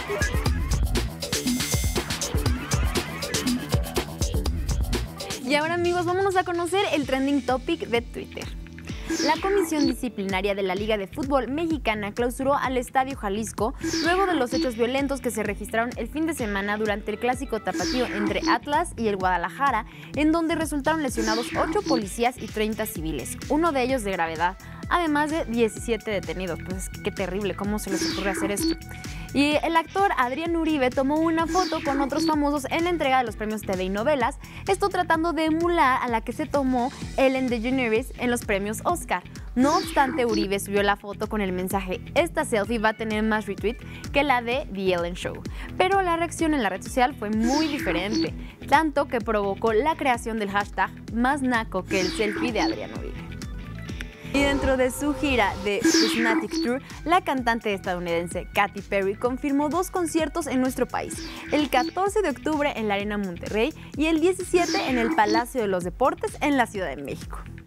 Y ahora, amigos, vámonos a conocer el trending topic de Twitter. La Comisión Disciplinaria de la Liga de Fútbol Mexicana clausuró al Estadio Jalisco luego de los hechos violentos que se registraron el fin de semana durante el clásico tapatío entre Atlas y el Guadalajara, en donde resultaron lesionados 8 policías y 30 civiles, uno de ellos de gravedad, además de 17 detenidos. Pues qué terrible, ¿cómo se les ocurre hacer esto? Y el actor Adrián Uribe tomó una foto con otros famosos en la entrega de los premios TV y novelas, esto tratando de emular a la que se tomó Ellen DeGeneres en los premios Oscar. No obstante, Uribe subió la foto con el mensaje: esta selfie va a tener más retweet que la de The Ellen Show. Pero la reacción en la red social fue muy diferente, tanto que provocó la creación del hashtag más naco que el selfie de Adrián Uribe. Y dentro de su gira de Prismatic Tour, la cantante estadounidense Katy Perry confirmó 2 conciertos en nuestro país, el 14 de octubre en la Arena Monterrey y el 17 en el Palacio de los Deportes en la Ciudad de México.